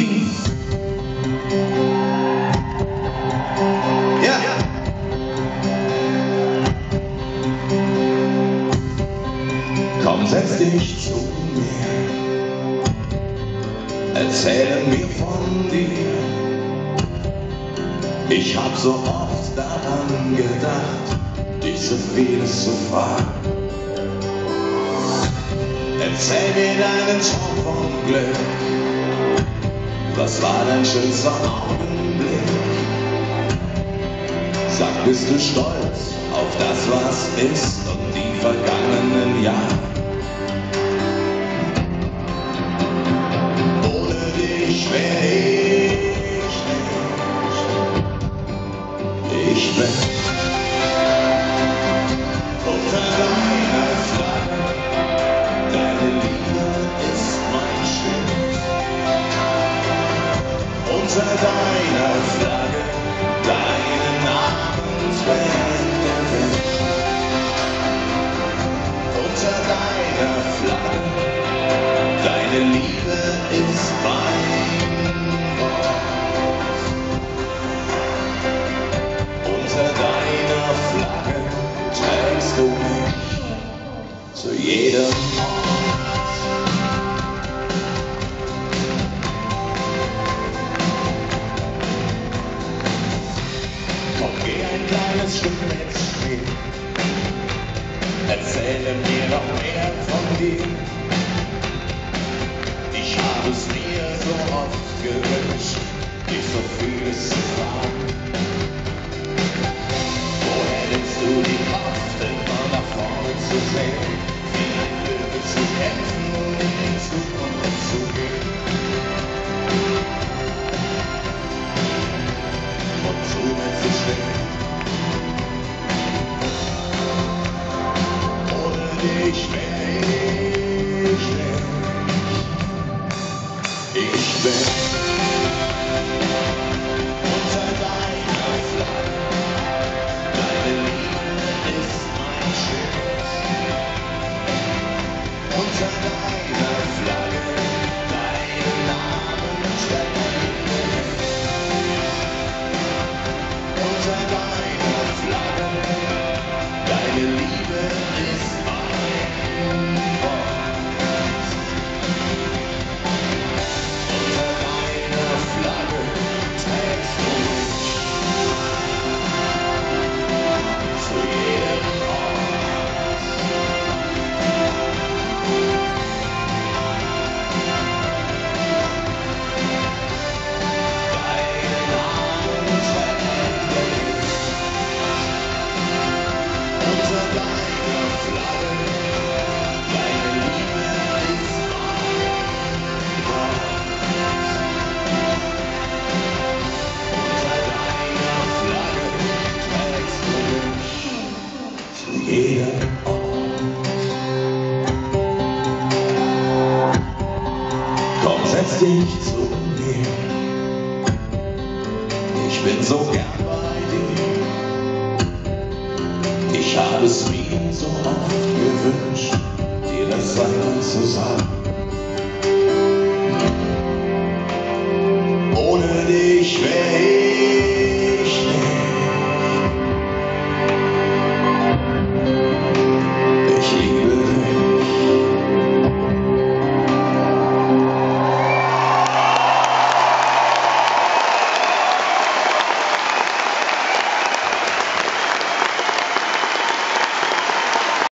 Berlin. Ja. Komm, setz dich zu mir, erzähle mir von dir. Ich hab so oft daran gedacht, dich so vieles zu fragen. Erzähl mir deinen Traum vom Glück. Was war dein schönster Augenblick? Sag, bist du stolz auf das, was ist und die vergangenen Jahre? Ohne dich wär ich nicht. Ich bin unter deiner Flagge. Deine Liebe ist mein Schild. Unter deiner Flagge, deinen Namen trägt der Wind. Unter deiner Flagge, deine Liebe ist mein Wort. Unter deiner Flagge trägst du mich zu jedem Ort. Kleines Stück mit mir, erzähle mir noch mehr von dir. Ich habe es mir so oft gewünscht, dich so vieles zu fragen. Woher nimmst du die Kraft, immer nach vorne zu sehen, viel zu kämpfen und in die Zukunft zu gehen? Und zu mir zu stehen. Ich bin nicht. Ich bin unter deiner Flagge. Deine Liebe ist mein Schild. Unter deiner Flagge, deinen Namen trägt. Unter deiner Flagge, deine Liebe ist komm, setz dich zu mir. Ich bin so gern bei dir. Ich habe es mir so oft gewünscht, dir das einmal zu sagen. Ohne dich wär